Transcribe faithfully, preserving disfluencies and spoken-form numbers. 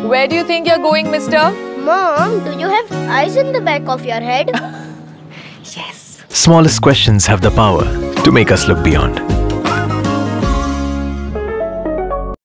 Where do you think you're going, mister? Mom, do you have eyes in the back of your head? Yes. Smallest questions have the power to make us look beyond.